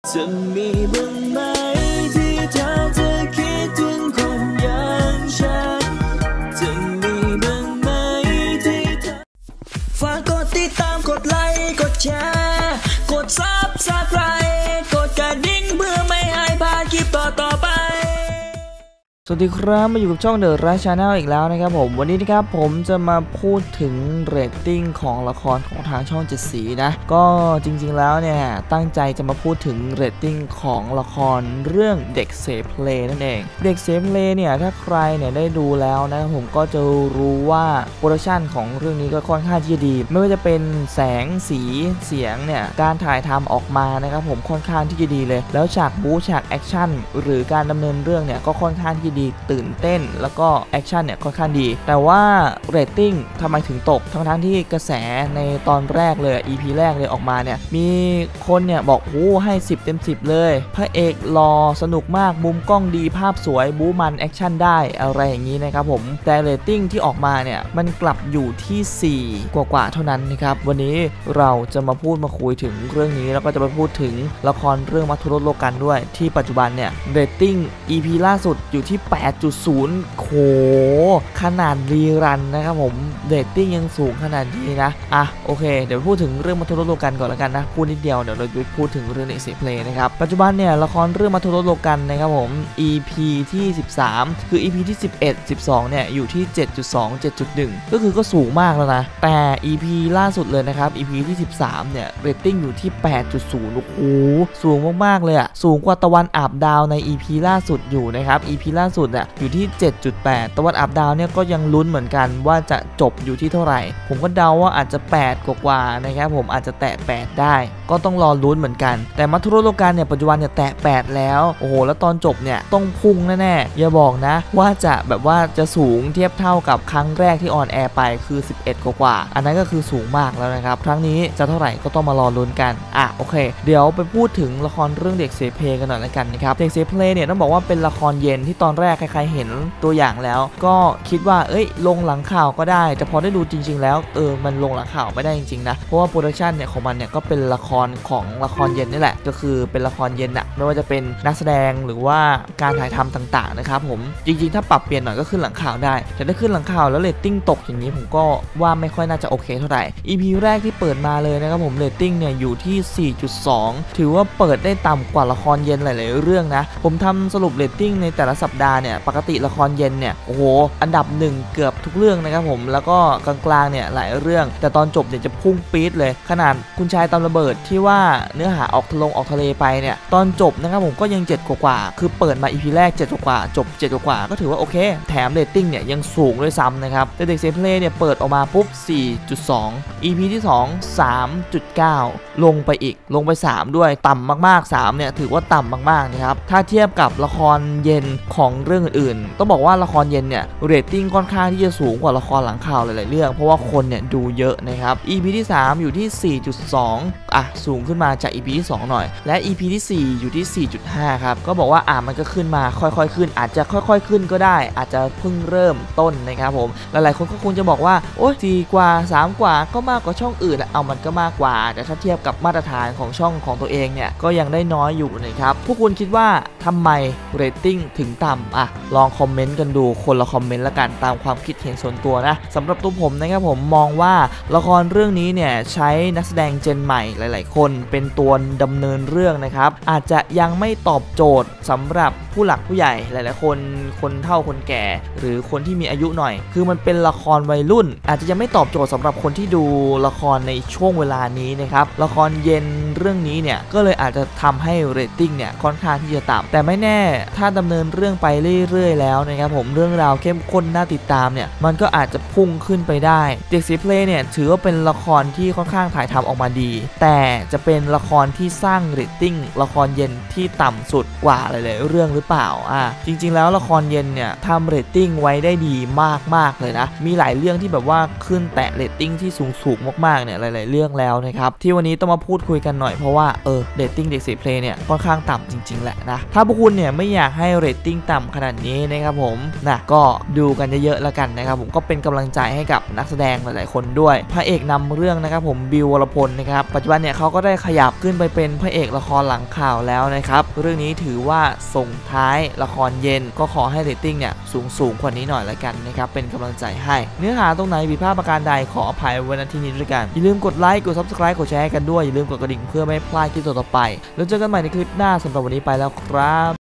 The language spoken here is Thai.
จะมีบ้างไหมที่เธอจะคิดถึงคนอย่างฉันจะมีบ้างไหมที่เธอฝากกดติดตามกดไลค์กดแชร์กด Subscribe กดกระดิ่งเพื่อไม่ให้พลาดคลิปต่อไปสวัสดีครับมาอยู่กับช่องเดอะไรชาแนลอีกแล้วนะครับผมวันนี้นะครับผมจะมาพูดถึงเรตติ้งของละครของทางช่องเจ็ดสีนะก็จริงๆแล้วเนี่ยตั้งใจจะมาพูดถึงเรตติ้งของละครเรื่องเด็กเสเพลนั่นเองเด็กเสเพลเนี่ยถ้าใครเนี่ยได้ดูแล้วนะผมก็จะรู้ว่าโปรดักชันของเรื่องนี้ก็ค่อนข้างที่จะดีไม่ว่าจะเป็นแสงสีเสียงเนี่ยการถ่ายทำออกมานะครับผมค่อนข้างที่จะดีเลยแล้วฉากบู๊ฉากแอคชั่นหรือการดำเนินเรื่องเนี่ยก็ค่อนข้างที่ดีตื่นเต้นแล้วก็แอคชั่นเนี่ยค่อนข้างดีแต่ว่าเรตติ้งทำไมถึงตกทั้งที่กระแสในตอนแรกเลย EP แรกเลยออกมาเนี่ยมีคนเนี่ยบอกโอ้ให้10 เต็ม 10เลยพระเอกหล่อสนุกมากมุมกล้องดีภาพสวยบู๊มันแอคชั่นได้อะไรอย่างนี้นะครับผมแต่เรตติ้งที่ออกมาเนี่ยมันกลับอยู่ที่4กว่าเท่านั้นนะครับวันนี้เราจะมาพูดมาคุยถึงเรื่องนี้แล้วก็จะมาพูดถึงละครเรื่องมัทุรสโลกันด้วยที่ปัจจุบันเนี่ยเรตติ้ง EP ล่าสุดอยู่ที่8.0 โหขนาดรีรันนะครับผมเรตติ้งยังสูงขนาดนี้นะโอเคเดี๋ยวพูดถึงเรื่องมัทุรสโลกันก่อนแล้วกันนะพูดนิดเดียวเดี๋ยวเราจะพูดถึงเรื่องเด็กเสเพลนะครับปัจจุบันเนี่ยละครเรื่องมัทุรสโลกันนะครับผม EP ที่13คือ EP ที่11 12เนี่ยอยู่ที่ 7.2 7.1 ก็คือก็สูงมากแล้วนะแต่ EP ล่าสุดเลยนะครับ EP ที่13เนี่ยเรตติ้งอยู่ที่ 8.0 โอ้โหสูงมากๆเลยอะสูงกว่าตะวันอาบดาวใน EP ล่าสุดอยู่นะครับ EP ล่าสุดอะอยู่ที่ 7.8 ตะวันอาบดาวเนี่ยก็ยังลุ้นเหมือนกันว่าจะจบอยู่ที่เท่าไหร่ผมก็เดาว่าอาจจะ8กว่านะครับผมอาจจะแตะ8ได้ก็ต้องรอลุ้นเหมือนกันแต่มัทุรสโลกันเนี่ยปัจจุบันเนี่ยแตะ8แล้วโอ้โหแล้วตอนจบเนี่ยต้องพุ่งแน่ๆอย่าบอกนะว่าจะแบบว่าจะสูงเทียบเท่ากับครั้งแรกที่ออนแอร์ไปคือ11กว่าอันนั้นก็คือสูงมากแล้วนะครับครั้งนี้จะเท่าไหร่ก็ต้องมารอลุ้นกันโอเคเดี๋ยวไปพูดถึงละครเรื่องเด็กเสเพลกันหน่อยละกันนะครับเด็กเสเพลเนี่ยต้องบอกว่าเป็นละครเย็นที่ตอนแรกใครๆเห็นตัวอย่างแล้วก็คิดว่าลงหลังข่าวก็ได้แต่พอได้ดูจริงๆแล้วมันลงหลังข่าวไม่ได้จริงๆนะเพราะว่าโปรดักชันเนี่ยของมันเนี่ยก็เป็นละครของละครเย็นนี่แหละก็คือเป็นละครเย็นไม่ว่าจะเป็นนักแสดงหรือว่าการถ่ายทำต่างๆนะครับผมจริงๆถ้าปรับเปลี่ยนหน่อยก็ขึ้นหลังข่าวได้แต่ถ้าขึ้นหลังข่าวแล้วเรตติ้งตกอย่างนี้ผมก็ว่าไม่ค่อยน่าจะโอเคเท่าไหร่ EP แรกที่เปิดมาเลยนะครับผมเรตติ้งเนี่ยอยู่ที่ 4.2 ถือว่าเปิดได้ต่ำกว่าละครเย็นหลายๆเรื่องนะผมทำสรุปเรตติ้งในแต่ละสัปดาห์เนี่ยปกติละครเย็นเนี่ยโอ้โหอันดับ1เกือบทุกเรื่องนะครับผมแล้วก็กลางๆเนี่ยหลายเรื่องแต่ตอนจบเนี่ยจะพุ่งปี๊ดเลยขนาดคุณชายตามระเบิดที่ว่าเนื้อหาออกทะเลไปเนี่ยตอนจบนะครับผมก็ยัง7กว่าคือเปิดมา EP แรก7กว่าจบ7กว่าก็ถือว่าโอเคแถมเรตติ้งเนี่ยยังสูงด้วยซ้ำนะครับแต่เด็กเซเพลเนี่ยเปิดออกมาปุ๊บ 4.2 EP ที่2 3.9 ลงไป3ด้วยต่ำมากๆ3เนี่ยถือว่าต่ำมากๆนะครับถ้าเทียบกับละครเย็นของเรื่องอื่นๆต้องบอกว่าละครเย็นเนี่ยเรตติ้งค่อนข้างที่จะสูงกว่าละครหลังข่าวหลายๆเรื่องเพราะว่าคนเนี่ยดูเยอะนะครับ EP ที่3อยู่ที่ 4.2 สูงขึ้นมาจาก EP ที่2หน่อยและ EP ที่4อยู่ที่ 4.5 ครับก็บอกว่ามันก็ขึ้นมาค่อยๆขึ้นอาจจะค่อยๆขึ้นก็ได้อาจจะเพิ่งเริ่มต้นนะครับผมหลายๆคนก็คงจะบอกว่าโอ๊ย4กว่า3กว่าก็มากกว่าช่องอื่นมันก็มากกว่าแต่ถ้าเทียบกับมาตรฐานของช่องของตัวเองเนี่ยก็ยังได้น้อยอยู่นะครับพวกคุณคิดว่าทำไมเรตติ้งถึงต่ำลองคอมเมนต์กันดูคนละคอมเมนต์ละกันตามความคิดเห็นส่วนตัวนะสำหรับตัวผมนะครับผมมองว่าละครเรื่องนี้เนี่ยใช้นักแสดงเจนใหม่หลายๆคนเป็นตัวดำเนินเรื่องนะครับอาจจะยังไม่ตอบโจทย์สำหรับผู้หลักผู้ใหญ่หลายๆคนเฒ่าคนแก่หรือคนที่มีอายุหน่อยคือมันเป็นละครวัยรุ่นอาจจะยังไม่ตอบโจทย์สำหรับคนที่ดูละครในช่วงเวลานี้นะครับละครเย็นเรื่องนี้เนี่ยก็เลยอาจจะทำให้เรตติ้งเนี่ยค่อนข้างที่จะต่ำแต่ไม่แน่ถ้าดำเนินเรื่องไปเรื่อยๆแล้วนะครับผมเรื่องราวเข้มข้นน่าติดตามเนี่ยมันก็อาจจะพุ่งขึ้นไปได้เด็กเสเพลเนี่ยถือว่าเป็นละครที่ค่อนข้างถ่ายทำออกมาดีแต่จะเป็นละครที่สร้างเรตติ้งละครเย็นที่ต่ำสุดกว่าหลายๆเรื่องหรือเปล่าจริงๆแล้วละครเย็นเนี่ยทำเรตติ้งไว้ได้ดีมากๆเลยนะมีหลายเรื่องที่แบบว่าขึ้นแตะเรตติ้งที่สูงมากๆเนี่ยหลายๆเรื่องแล้วนะครับที่วันนี้ต้องมาพูดคุยกันหน่อยเพราะว่าเรตติ้งเด็กเสียเพลงเนี่ยค่อนข้างต่ำจริงๆแหละนะถ้าพวกคุณเนี่ยไม่อยากให้เรตติ้งต่ำขนาดนี้นะครับผมนะก็ดูกันเยอะๆแล้วกันนะครับผมก็เป็นกำลังใจให้กับนักแสดงหลายๆคนด้วยพระเอกนำเรื่องนะครับผมบิว วรพลนะครับปัจจุบันเนี่ยเขาก็ได้ขยับขึ้นไปเป็นพระเอกละครหลังข่าวแล้วนะครับเรื่องนี้ถือว่าส่งท้ายละครเย็นก็ขอให้เรตติ้งเนี่ยสูงกว่านี้หน่อยละกันนะครับเป็นกำลังใจให้เนื้อหาตรงไหนผิดพลาดประการใดขออภัยไว้ณที่นี้ด้วยกันอย่าลืมกดไลค์กด Subscribe กดแชร์กันด้วยอย่าลืมกดกระดิ่งเพื่อไม่พลาดคลิปต่อไปแล้วเจอกันใหม่ในคลิปหน้าสำหรับวันนี้ไปแล้วครับ